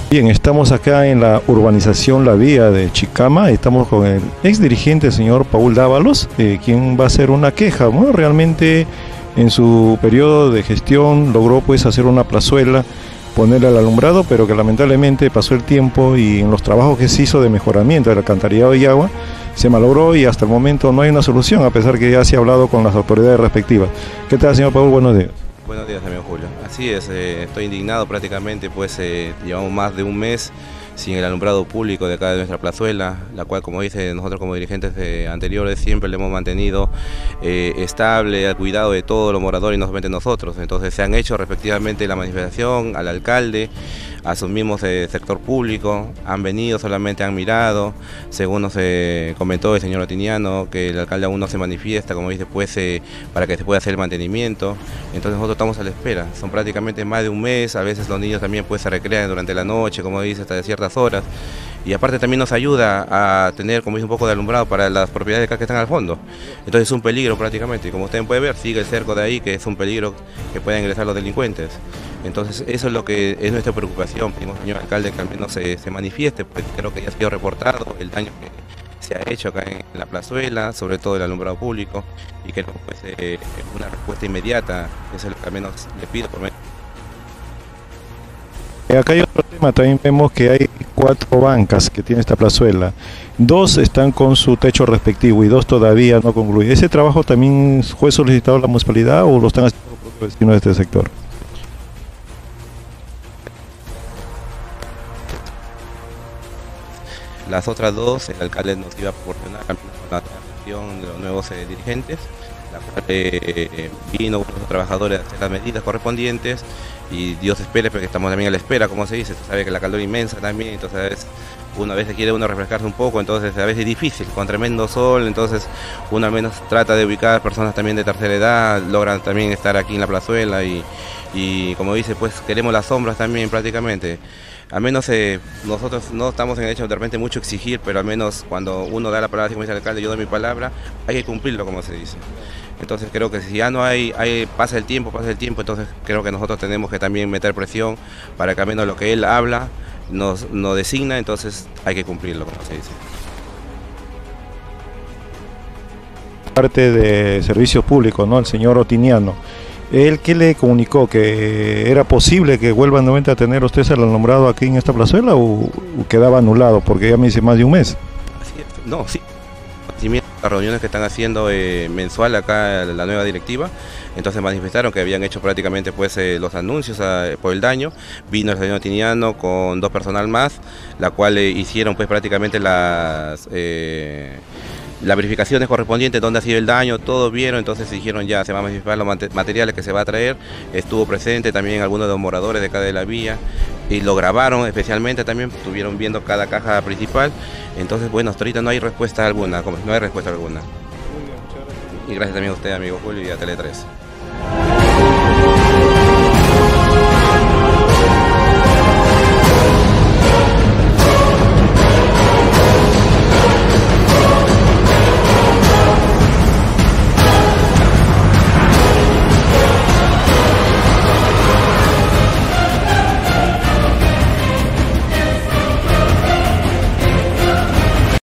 Bien, estamos acá en la urbanización La Vía de Chicama. Estamos con el ex dirigente, señor Paul Dávalos, quien va a hacer una queja. Bueno, realmente en su periodo de gestión logró pues hacer una plazuela, ponerle al alumbrado, pero que lamentablemente pasó el tiempo y en los trabajos que se hizo de mejoramiento del alcantarillado y agua se malogró y hasta el momento no hay una solución, a pesar que ya se ha hablado con las autoridades respectivas. ¿Qué tal, señor Paul? Buenos días. Buenos días, amigo Julio. Así es, estoy indignado prácticamente, pues llevamos más de un mes sin el alumbrado público de acá de nuestra plazuela, la cual, como dice, nosotros como dirigentes anteriores siempre le hemos mantenido estable, al cuidado de todos los moradores y no solamente nosotros. Entonces se han hecho respectivamente la manifestación al alcalde, asumimos el sector público, han venido, solamente han mirado, según nos comentó el señor Otiniano, que el alcalde aún no se manifiesta, como dice, pues para que se pueda hacer el mantenimiento. Entonces nosotros estamos a la espera, son prácticamente más de un mes, a veces los niños también pues se recrean durante la noche, como dice, hasta de ciertas horas, y aparte también nos ayuda a tener, como dice, un poco de alumbrado para las propiedades de acá que están al fondo. Entonces es un peligro prácticamente, y como ustedes pueden ver, sigue el cerco de ahí, que es un peligro que pueden ingresar los delincuentes. Entonces eso es lo que es nuestra preocupación, pedimos, señor alcalde, que al menos se manifieste, pues creo que ya ha sido reportado el daño que se ha hecho acá en la plazuela, sobre todo el alumbrado público, y que pues, una respuesta inmediata, eso es lo que al menos le pido por medio. Acá hay otro tema, también vemos que hay 4 bancas que tiene esta plazuela. 2 están con su techo respectivo y 2 todavía no concluyen. ¿Ese trabajo también fue solicitado a la municipalidad o lo están haciendo los propios vecinos de este sector? Las otras 2, el alcalde nos iba a proporcionar con la gestión de los nuevos dirigentes, la cual vino con los trabajadores a hacer las medidas correspondientes y Dios espere, porque estamos también a la espera, como se dice, se sabe que la calor es inmensa también, entonces a veces una vez quiere uno refrescarse un poco, entonces a veces es difícil, con tremendo sol, entonces uno al menos trata de ubicar personas también de tercera edad, logran también estar aquí en la plazuela y como dice, pues queremos las sombras también prácticamente. Al menos nosotros no estamos en el hecho de repente mucho exigir, pero al menos cuando uno da la palabra, como dice el alcalde, yo doy mi palabra, hay que cumplirlo, como se dice. Entonces creo que si ya no pasa el tiempo, entonces creo que nosotros tenemos que también meter presión para que al menos lo que él habla nos designa, entonces hay que cumplirlo, como se dice. Parte de servicios públicos, ¿no? El señor Otiniano. ¿Él qué le comunicó? ¿Que era posible que vuelvan nuevamente a tener ustedes el alumbrado aquí en esta plazuela o quedaba anulado? Porque ya me dice más de un mes. Así es. No, sí. Las reuniones que están haciendo mensual acá la nueva directiva, entonces manifestaron que habían hecho prácticamente pues los anuncios por el daño. Vino el señor Tiniano con 2 personal más, la cual hicieron pues prácticamente las verificaciones correspondientes, dónde ha sido el daño, todos vieron, entonces dijeron ya se van a manifestar los materiales que se va a traer. Estuvo presente también algunos de los moradores de acá de la vía y lo grabaron especialmente también, estuvieron viendo cada caja principal. Entonces bueno, hasta ahorita no hay respuesta alguna, no hay respuesta alguna. Y gracias también a usted, amigo Julio, y a Tele 3.